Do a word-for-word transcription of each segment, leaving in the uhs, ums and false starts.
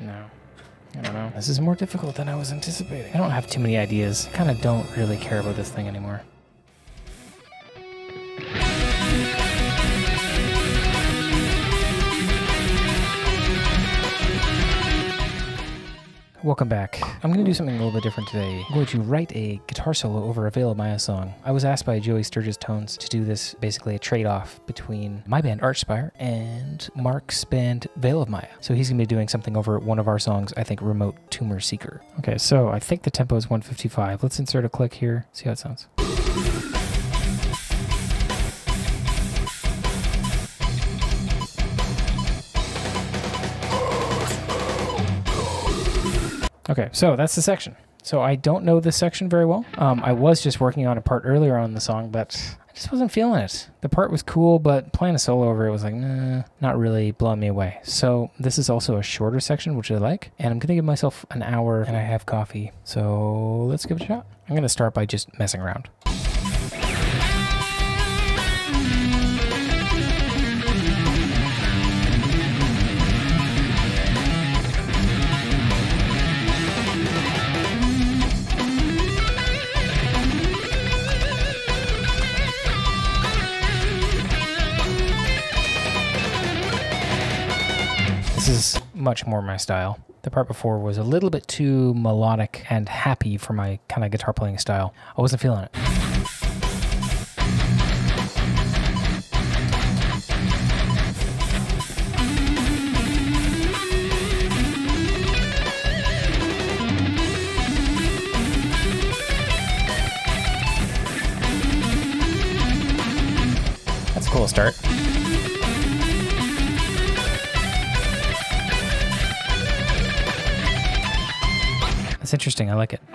No. I don't know. This is more difficult than I was anticipating. I don't have too many ideas. I kind of don't really care about this thing anymore. Welcome back. I'm going to do something a little bit different today. I'm going to write a guitar solo over a Veil of Maya song. I was asked by Joey Sturgis Tones to do this, basically a trade-off between my band Archspire and Mark's band Veil of Maya. So he's going to be doing something over one of our songs, I think Remote Tumor Seeker. Okay, so I think the tempo is one fifty-five. Let's insert a click here, see how it sounds. Okay, so that's the section. So I don't know this section very well. Um, I was just working on a part earlier on the song, but I just wasn't feeling it. The part was cool, but playing a solo over it was like, nah, not really blowing me away. So this is also a shorter section, which I like. And I'm gonna give myself an hour and I have coffee. So let's give it a shot. I'm gonna start by just messing around. This is much more my style. The part before was a little bit too melodic and happy for my kind of guitar playing style. I wasn't feeling it. That's a cool start. That's interesting. I like it.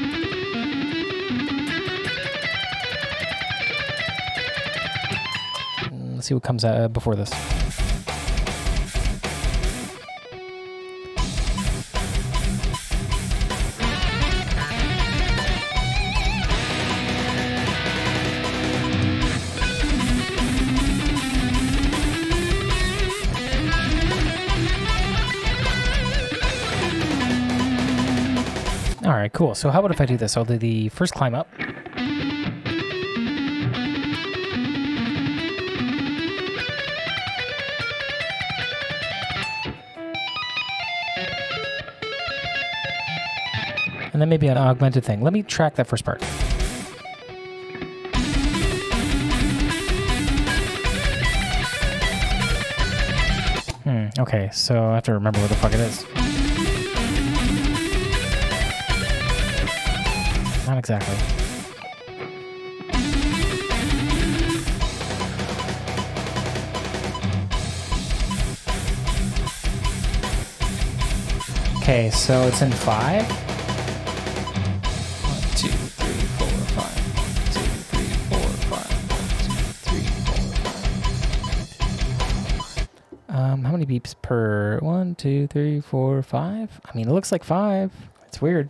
Let's see what comes uh, before this. All right, cool. So how about if I do this? I'll do the first climb up. And then maybe an augmented thing. Let me track that first part. Hmm, okay, so I have to remember what the fuck it is. Not exactly. Okay, so it's in five. One, two, three, four, five. One, two, three, four, five. One, two, three, four, five. Um, how many beeps per? One, two, three, four, five. I mean, it looks like five. It's weird.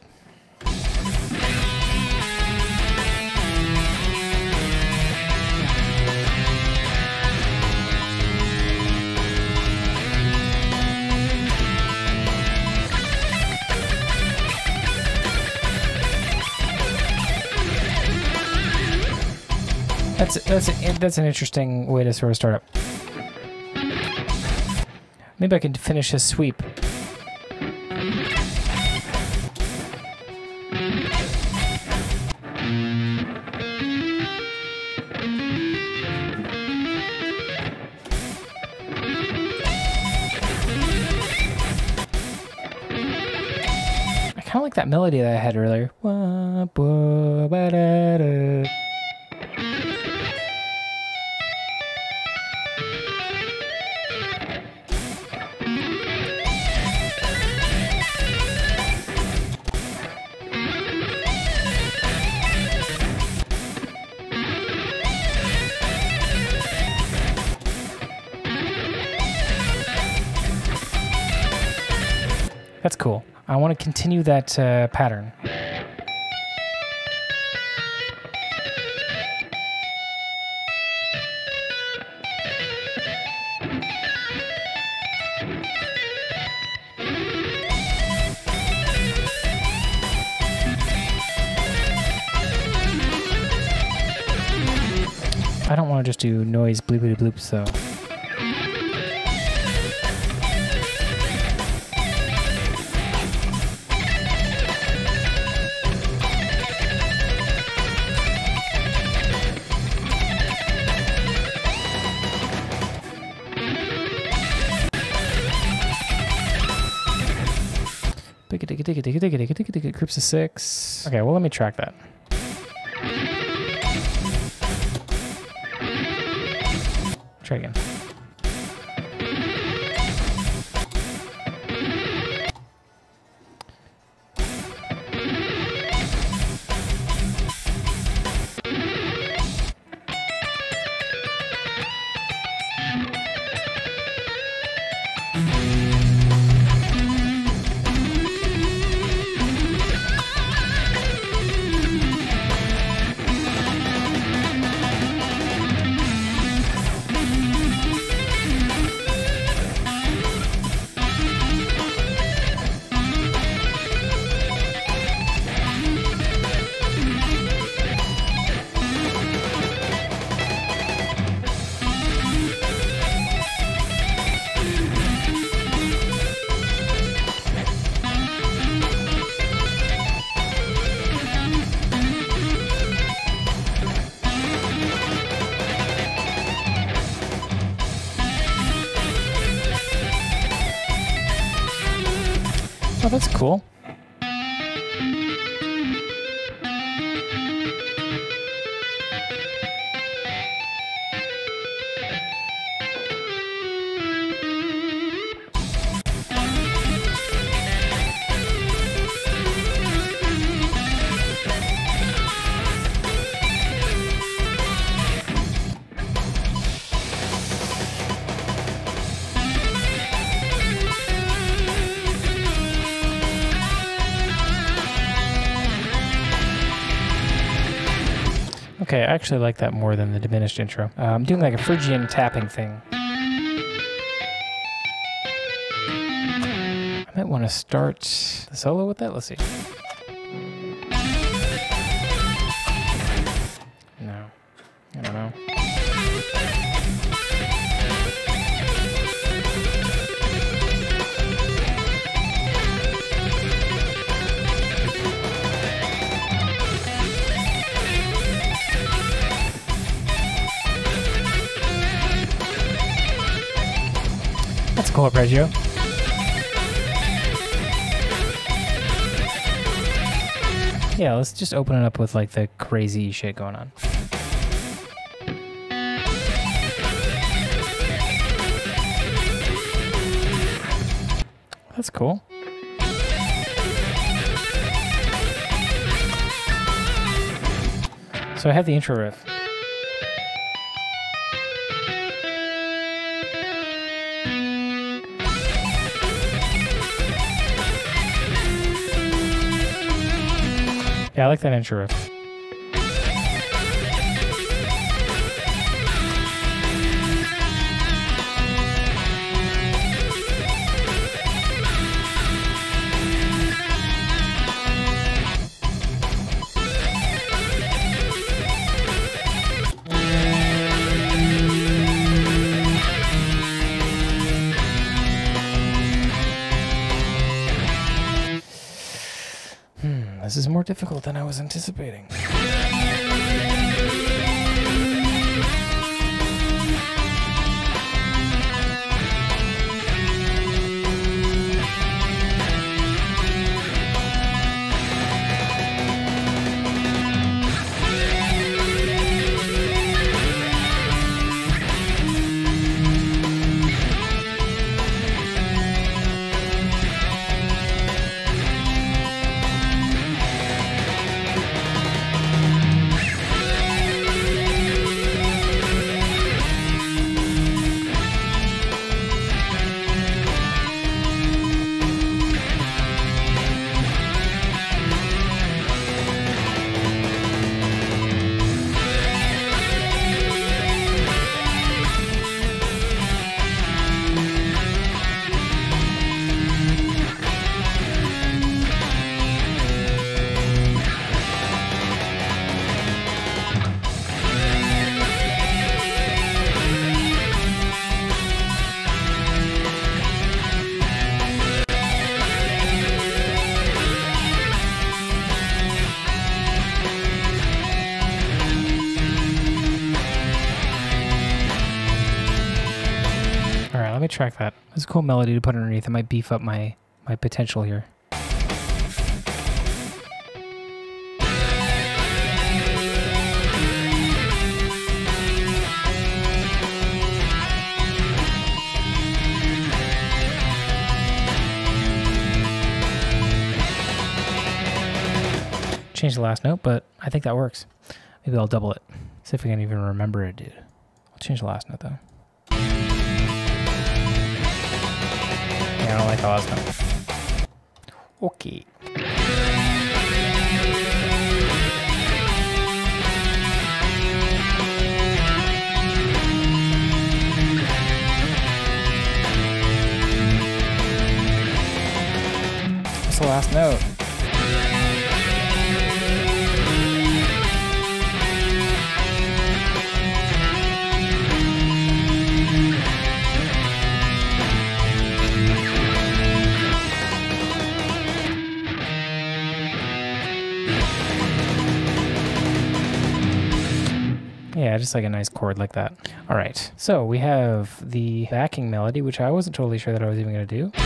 That's that's a, that's an interesting way to sort of start up. Maybe I can finish his sweep. I kind of like that melody that I had earlier. That's cool. I want to continue that uh, pattern. I don't want to just do noise bleepity bloops though. Groups of six. Okay, well, let me track that. Try again. Oh, that's cool. Okay, I actually like that more than the diminished intro. Uh, I'm doing like a Phrygian tapping thing. I might want to start the solo with that. Let's see. No, I don't know. That's cool, Reggio. Yeah, let's just open it up with like the crazy shit going on. That's cool. So I have the intro riff. Yeah, I like that intro riff. This is more difficult than I was anticipating. track that. It's a cool melody to put underneath. It might beef up my, my potential here. Change the last note, but I think that works. Maybe I'll double it. See if I can even remember it, dude. I'll change the last note, though. Yeah, I don't like the last note. Okay. What's the last note? Yeah, just like a nice chord like that. All right, so we have the backing melody, which I wasn't totally sure that I was even going to do.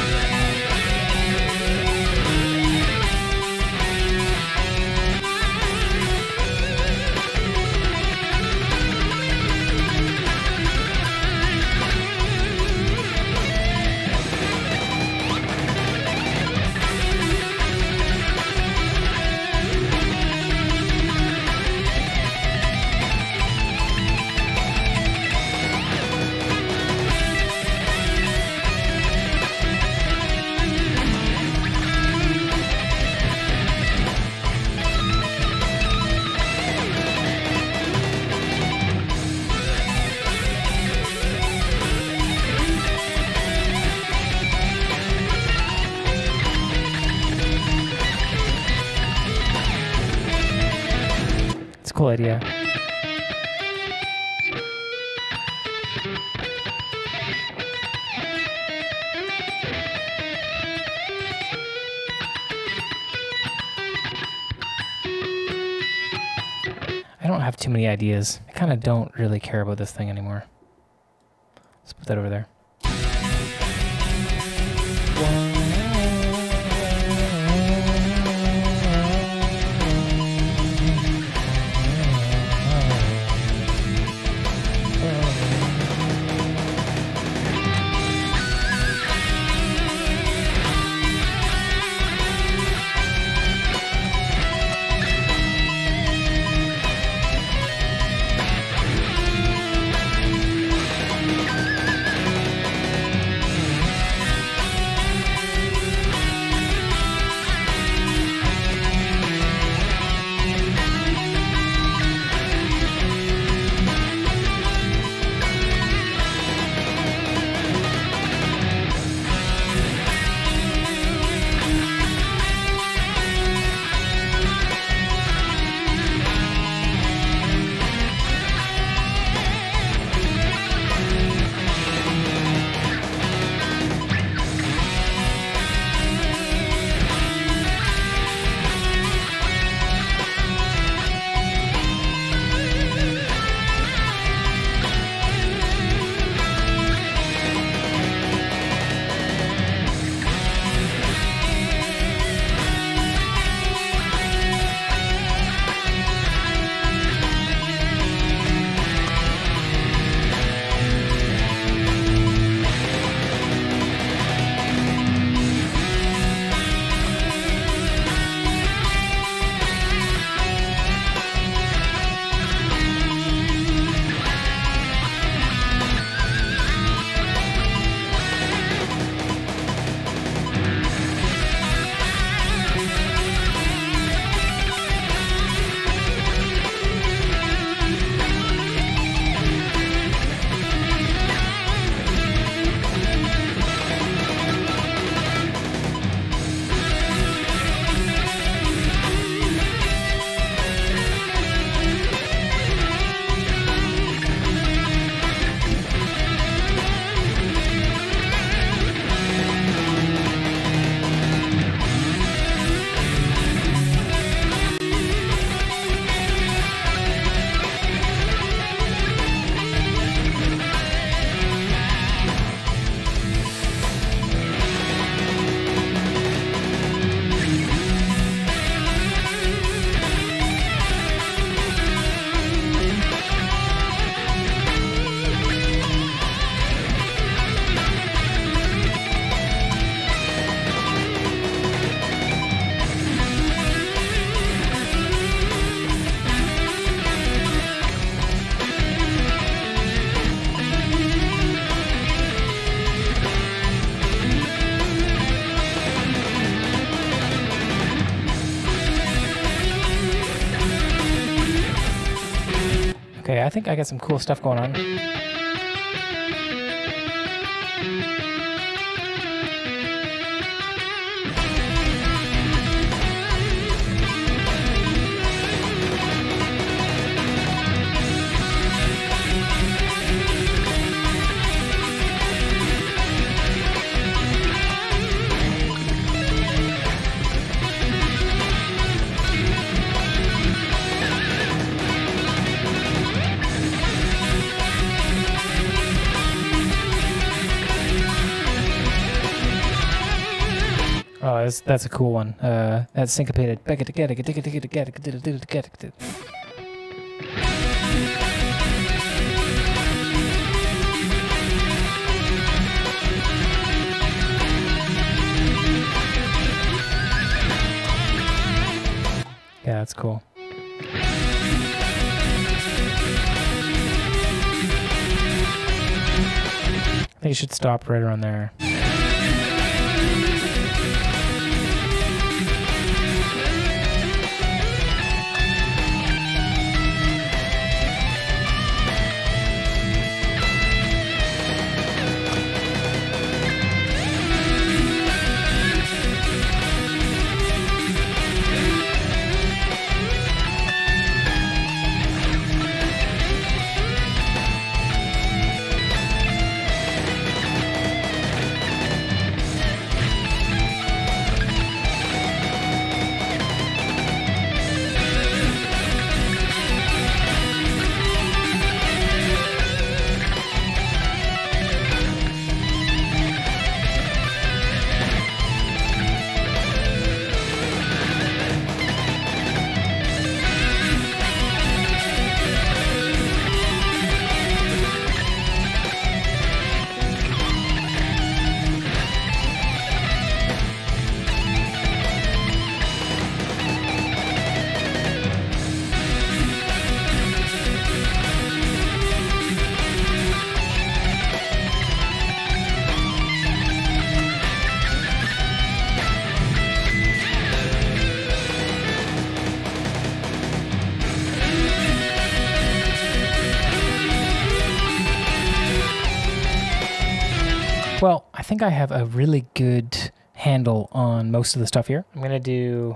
Cool idea. I don't have too many ideas. I kind of don't really care about this thing anymore. Let's put that over there. Okay, I think I got some cool stuff going on. Oh, that's, that's a cool one. Uh, that's syncopated. Yeah, that's cool. I think you should stop right around there. Well, I think I have a really good handle on most of the stuff here. I'm gonna do...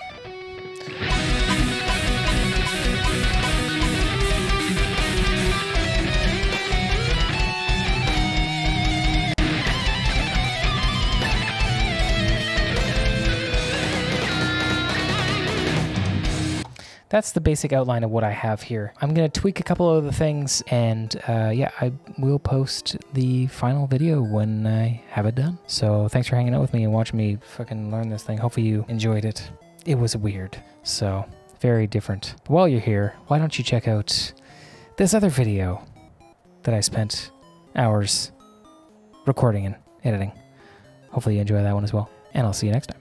That's the basic outline of what I have here. I'm going to tweak a couple of the things, and uh, yeah, I will post the final video when I have it done. So thanks for hanging out with me and watching me fucking learn this thing. Hopefully you enjoyed it. It was weird, so very different. But while you're here, why don't you check out this other video that I spent hours recording and editing. Hopefully you enjoy that one as well, and I'll see you next time.